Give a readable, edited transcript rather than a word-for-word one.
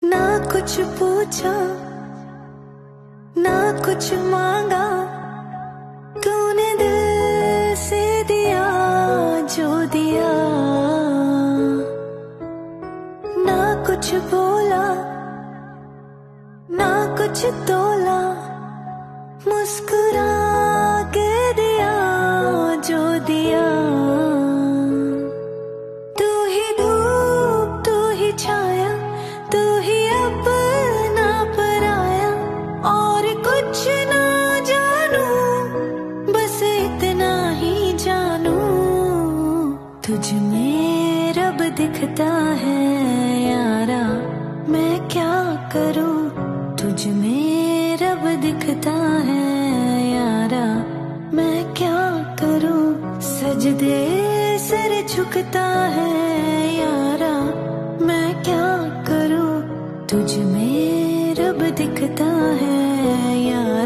ना कुछ पूछा ना कुछ मांगा, तूने दिल से दिया जो दिया। ना कुछ बोला ना कुछ तोला, मुस्कुरा के दिया जो दिया। तू ही धूप तू ही छाया, तू ही अपना पराया, और कुछ ना जानू, बस इतना ही जानू। तुझ में रब दिखता है यारा, मैं क्या करूं। तुझ में रब दिखता है यारा, मैं क्या करूं। सजदे सर झुकता है यारा, मैं क्या करूं। तुझ में रब दिखता है यारा।